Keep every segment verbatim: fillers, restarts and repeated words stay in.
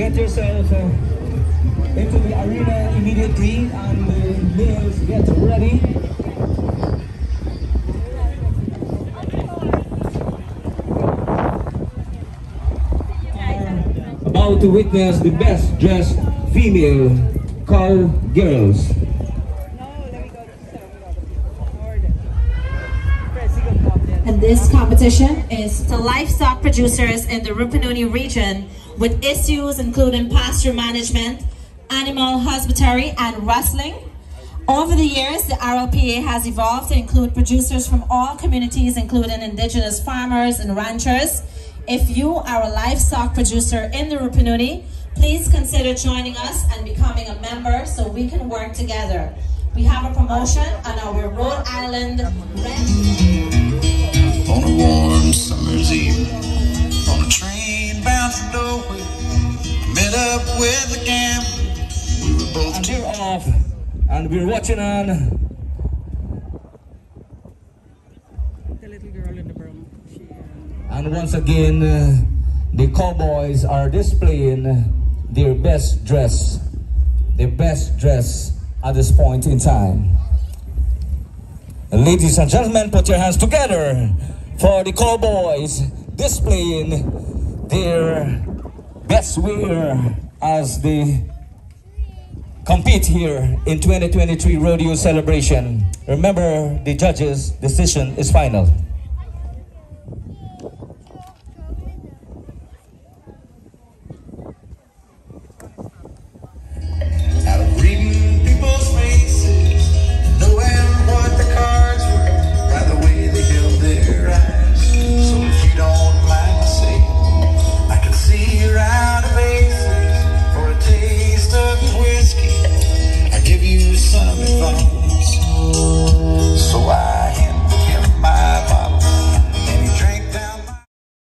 get yourself uh, into the arena immediately, and the males get ready. About to witness the best dressed female cowgirls. And this competition is to livestock producers in the Rupununi region with issues including pasture management, animal husbandry, and rustling. Over the years, the R L P A has evolved to include producers from all communities, including indigenous farmers and ranchers. If you are a livestock producer in the Rupununi, please consider joining us and becoming a member so we can work together. We have a promotion on our Rhode Island rent. On a warm summer's eve, on a train bound for nowhere, met up with a gambler. We were both and we're off, and we're watching on the little girl in the brown. She, uh... and once again uh, the cowboys are displaying their best dress, their best dress at this point in time. Ladies and gentlemen, put your hands together for the cowboys displaying their best wear as they compete here in twenty twenty-three rodeo celebration. Remember, the judges' decision is final. out of reading people's faces, knowing what the cards were, by the way they held their eyes. So if you don't mind my saying, I can see you're out of aces. For a taste of whiskey, I give you some advice. So I handed him my bottle, and he drank down my...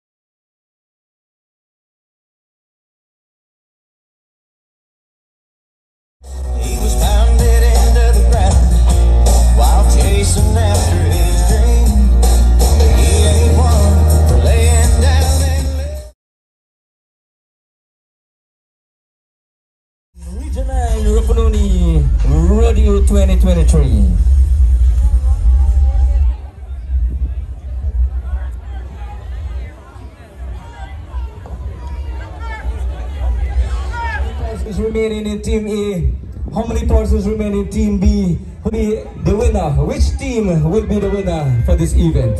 He was pounded into the ground while chasing after his dream. But he ain't one for laying down and living. Region nine Rupununi Rodeo twenty twenty-three. Horses remaining in Team A. How many horses remain in Team B? Who will be the winner? Which team will be the winner for this event?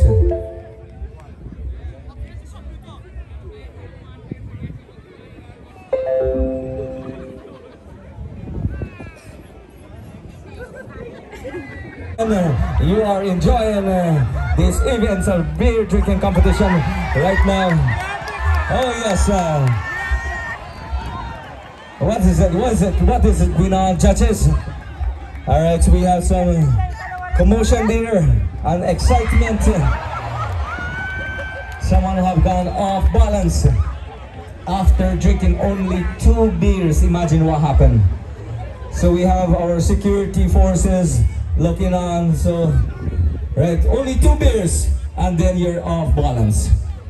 And, uh, you are enjoying uh, this events of beer drinking competition right now. Oh yes. Uh, what is it? What is it? What is it, Queen judges? All right, we have some commotion there and excitement. Someone have gone off balance after drinking only two beers. Imagine what happened. So we have our security forces looking on. So, right, only two beers and then you're off balance.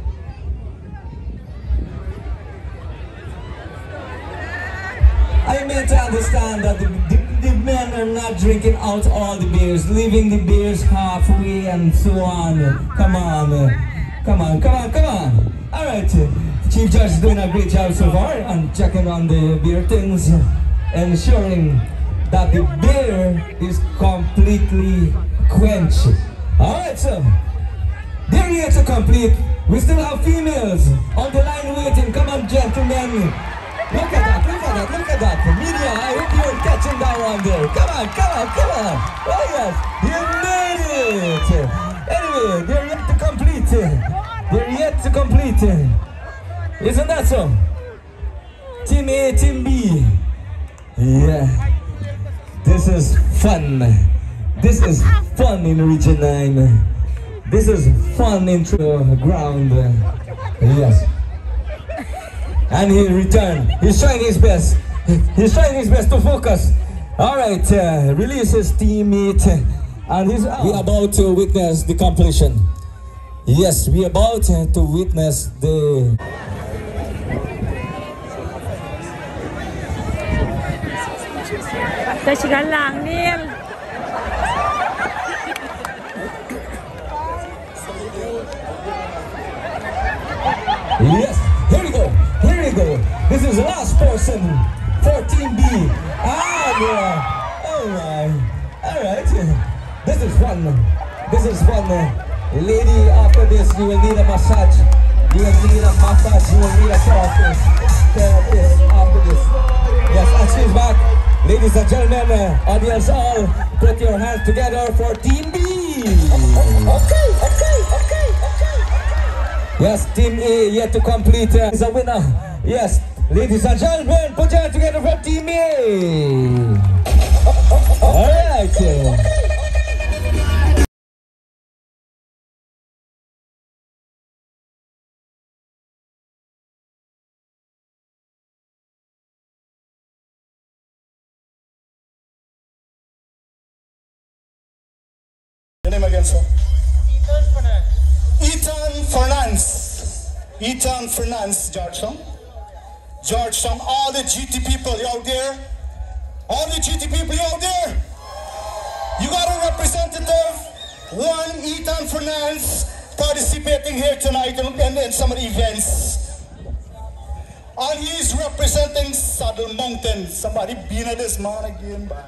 I meant to understand that the, the, the men are not drinking out all the beers, leaving the beers halfway and so on. Come on, come on, come on, come on. All right, Chief Judge is doing a great job so far and checking on the beer things, ensuring that the beer is completely quenched. All right, so they're here to complete. We still have females on the line waiting. Come on, gentlemen. Look at that, look at that, look at that. Media, I hope you're catching that one there. Come on, come on, come on. Oh yes, you made it. Anyway, they're yet to complete. They're yet to complete. Isn't that so? Team A, Team B. Yeah. This is fun. This is fun in Region nine. This is fun in the ground. Yes. And he returned. He's trying his best. He's trying his best to focus. All right, uh, release his teammate, and he's out. We're about to witness the completion. Yes, we're about to witness the. Kasigan lang, Neil. Yes, here we go, here we go. This is the last person, fourteen B. Ah, yeah. All right, all right. This is fun. This is fun. Lady, after this, you will need a massage. You will need a massage. You will need a therapist. Therapist after this. Yes, and she's back. Ladies and gentlemen, uh, audience all, put your hands together for Team B. Okay, okay, okay, okay. Yes, Team A yet to complete uh, is a winner. Yes, ladies and gentlemen, put your hands together for Team A. All right. Your name again, sir? Ethan Fernandez. Ethan Fernandez. Ethan Fernandez, Georgetown. Georgetown, all the G T people, you out there? All the G T people, you out there? You got a representative, one Ethan Fernandez, participating here tonight in, in, in some of the events. And he's representing Saddle Mountain. Somebody been at this man again, man.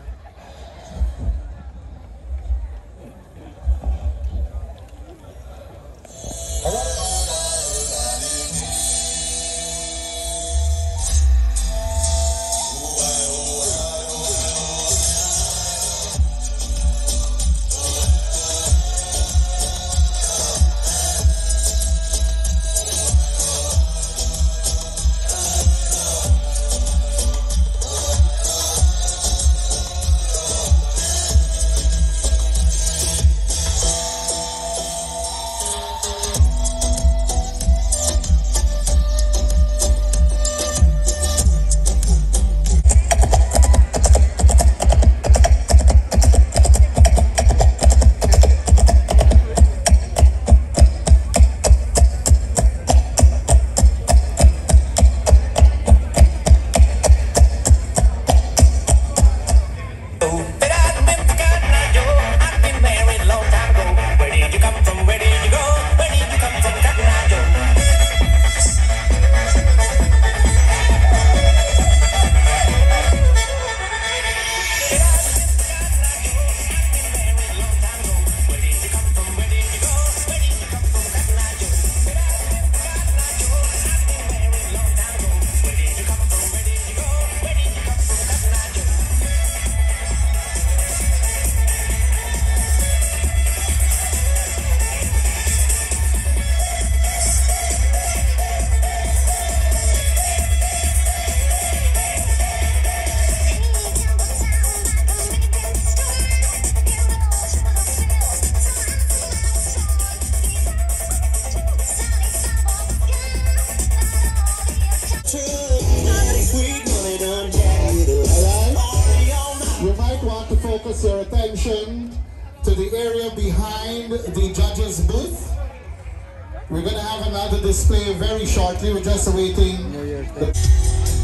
Focus your attention to the area behind the judges' booth. We're going to have another display very shortly. We're just awaiting the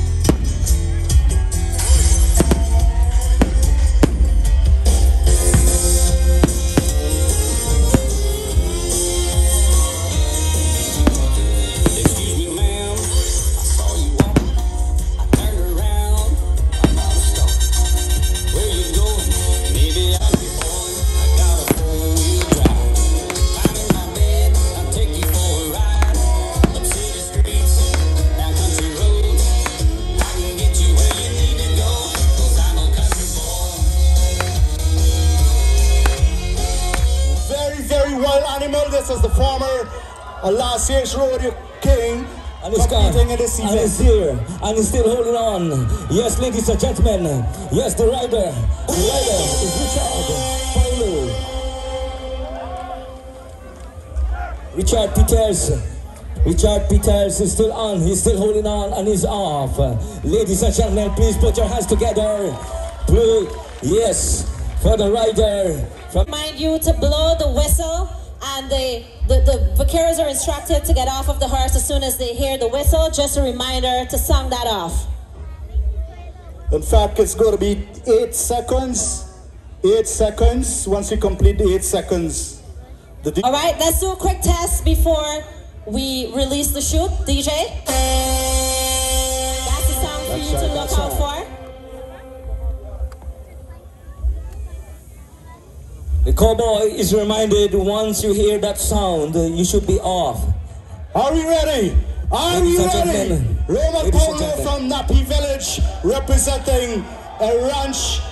This is the former uh, last year's rodeo king, and he's gone, and he's here, and he's still holding on. Yes, ladies and gentlemen, yes, the rider, the rider is Richard Paulo. Richard Peters. Richard Peters is still on, he's still holding on, and he's off. Ladies and gentlemen, please put your hands together. Please, yes, for the rider. From Remind you to blow the whistle. And the, the, the vaqueros are instructed to get off of the horse as soon as they hear the whistle. Just a reminder to sound that off. In fact, it's going to be eight seconds. Eight seconds. Once you complete the eight seconds. The All right, let's do a quick test before we release the shoot, D J. That's the song for you to look out for. The cowboy is reminded once you hear that sound, uh, you should be off. Are we ready? Are we ready? Roma Polo from Napi Village representing a ranch.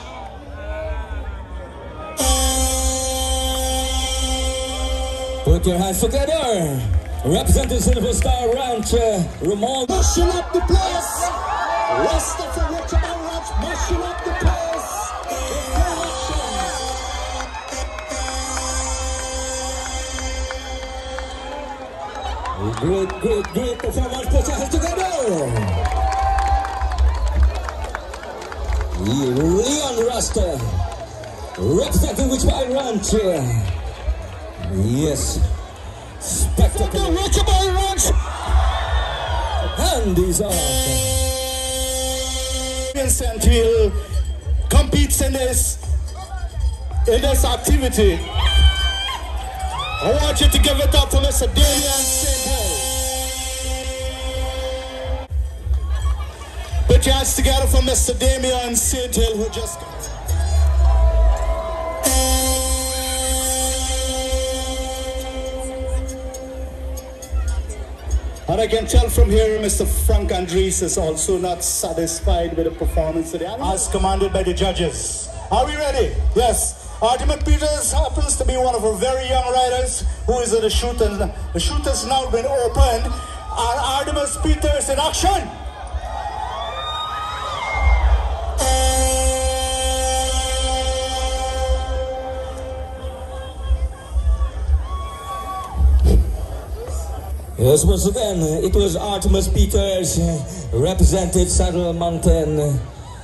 Put your hands together. Representing Silver Star Ranch, uh, Ramon. Mashing up the place. Rest of the Richard Ranch, mashing up the place. Great, great, great performance. Put your hands together. Leon Rasta, representing Witchby Ranch. Yes. Spectacular. Witchby Ranch. And these are. Vincent will compete in this, in this activity. I want you to give it up to Mister Damian Saint Hill. Put your hands together for Mister Damian Saint Hill, who just got. And I can tell from here, Mister Frank Andres is also not satisfied with the performance today, as commanded by the judges. Are we ready? Yes. Artemis Peters happens to be one of our very young riders who is at the shoot, and the shoot has now been opened. And Artemis Peters in action. Yes, once again, it was Artemis Peters, uh, represented Saddle Mountain.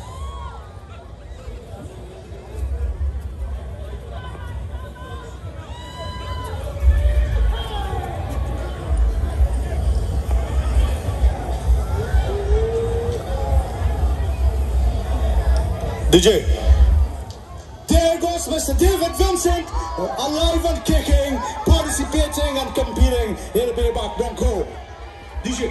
D J. There goes Mister David Vincent, alive and kicking, participating and competing in the Bayback Bronco. D J.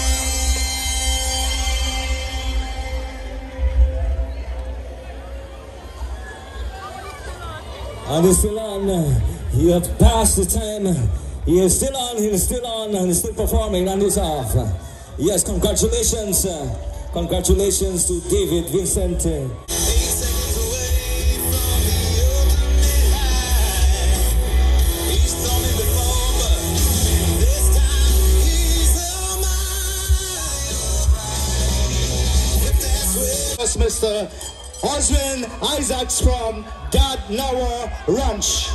And he's still on. He has passed the time. He is still on, he is still on, and he's still performing, and he's off. Yes, congratulations. Congratulations to David Vincent. Mister Oswin Isaacs from Dad Nawa Ranch.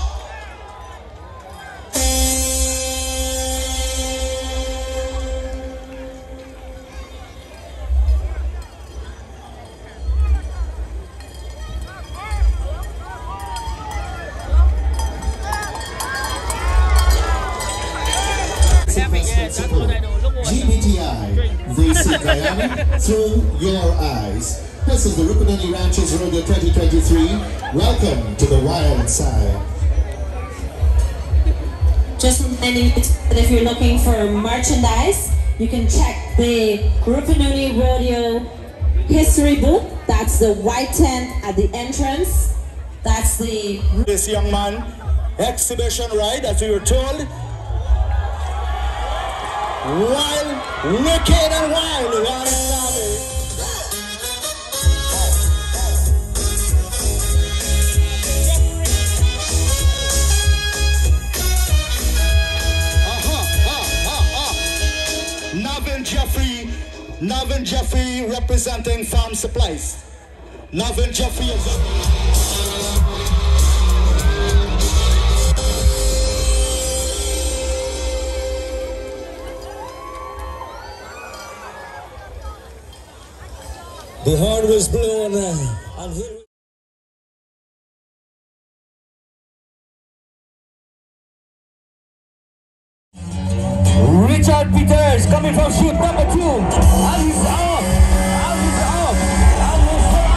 G B T I, they see Guyana through your eyes. This is the Rupununi Ranches Rodeo twenty twenty-three. Welcome to the wild side. Just reminding you that if you're looking for merchandise, you can check the Rupununi Rodeo History Booth. That's the white tent at the entrance. That's the... This young man, exhibition ride, as we were told. Wild, wicked and wild, wild savage. Navin Jeffrey, Navin Jeffrey representing Farm Supplies. Navin Jeffrey is the horn was blown, uh, and here Richard Peters coming from shoot number two, and he's off, and he's off, and he's off.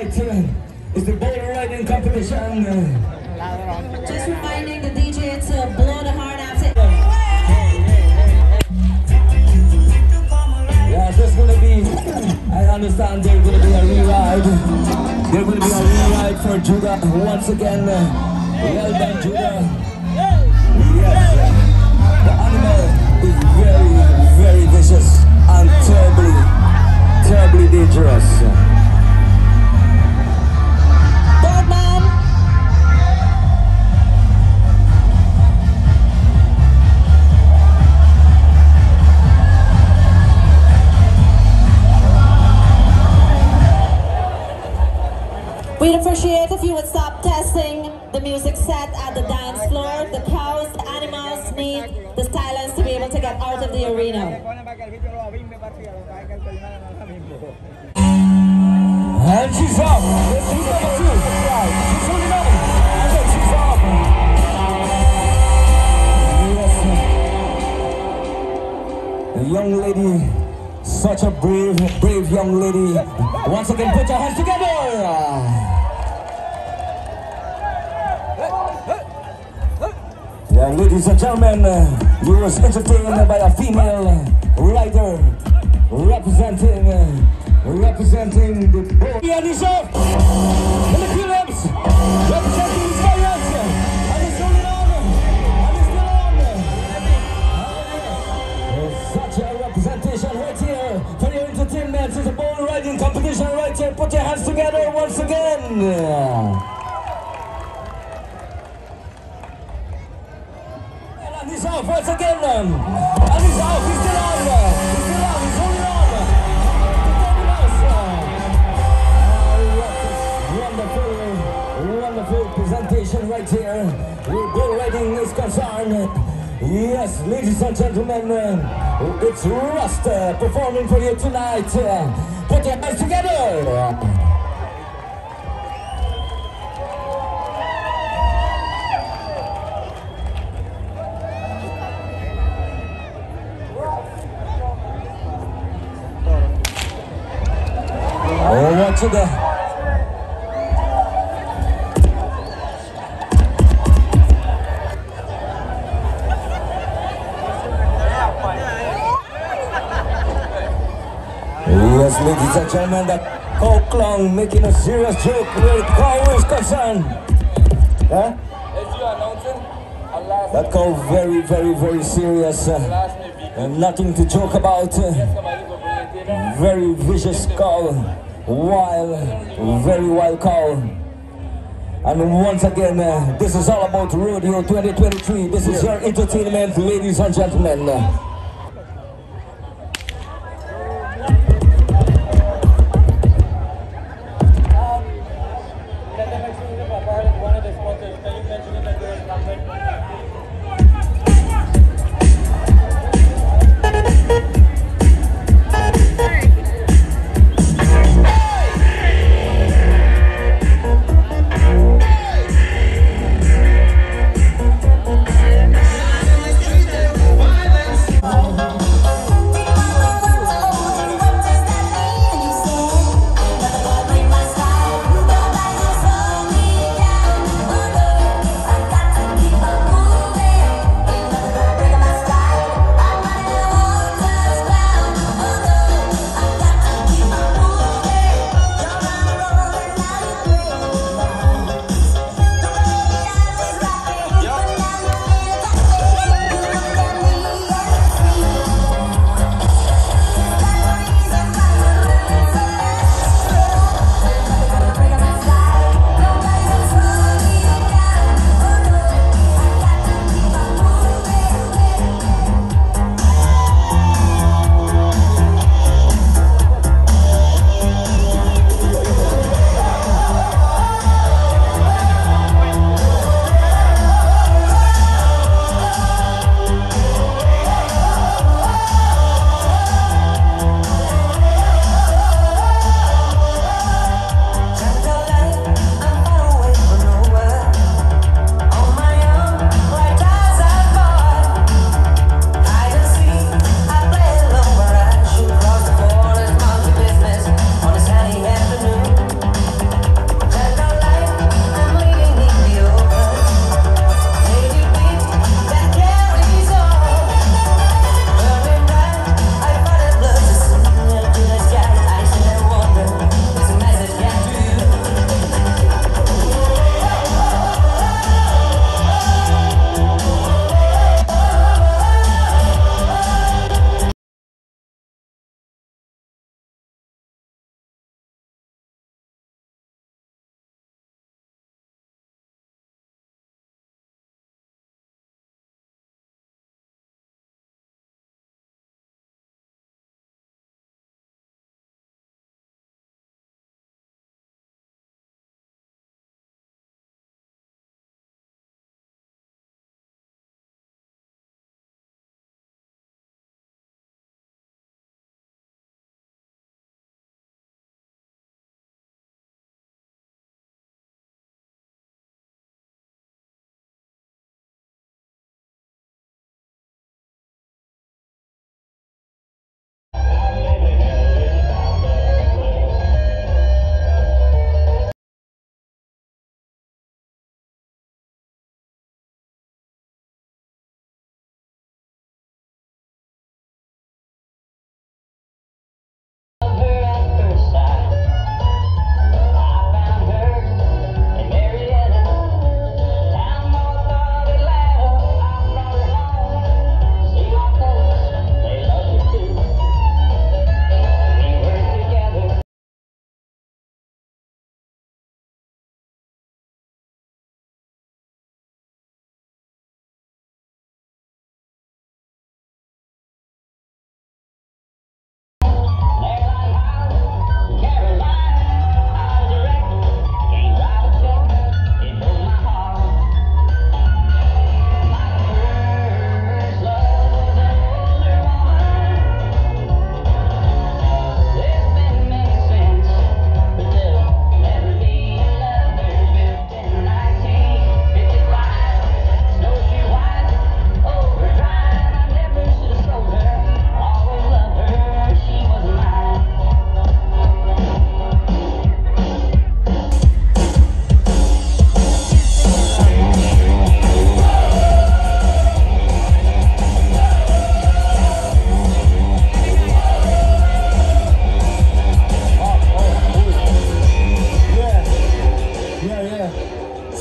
tonight uh, is the bull riding competition. Just reminding the D J to blow the horn after. Yeah, there's gonna be, I understand there's gonna be a re-ride. There's gonna be a re-ride for Judah once again. Well done, Judah. Yes, the animal is very, very vicious and terribly, terribly dangerous. Birdman. We'd appreciate if you would stop testing the music set at the dance floor. The cows, the animals need the silence to be able to get out of the arena. And she's up. She's number two. Right. She's holding on. And then she's up. Yes. A young lady, such a brave, brave young lady. Once again, put your hands together. Yeah, ladies and gentlemen, uh, you was entertained by a female writer representing, uh, representing the bull. And he's up, and the Phillips, representing his variants, and he's holding on, and he's still on. Such a representation right here for your entertainment. It's a bull riding competition right here. Put your hands together once again. And he's off once again, um, and he's off, he's still on, uh, he's still on, he's holding on. Uh, wonderful, wonderful presentation right here. Where bull riding is concerned. Yes, ladies and gentlemen, uh, it's Rasta performing for you tonight. Uh, put your hands together. Oh, watch it there. Yes, ladies and gentlemen, that cow clown making a serious joke where the cow is concerned. Huh? That cow very, very, very serious. Uh, and nothing to joke about. Uh, very vicious cow. Wild, very wild cow. And once again, uh, this is all about Rodeo twenty twenty-three. This is your entertainment, ladies and gentlemen.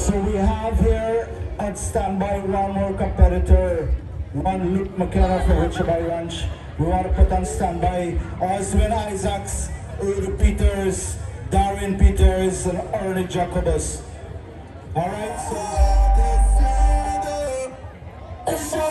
So we have here on standby one more competitor, one Luke McKenna from Richer Ranch. We want to put on standby Oswin Isaacs, Uri Peters, Darwin Peters, and Ernie Jacobus. All right, so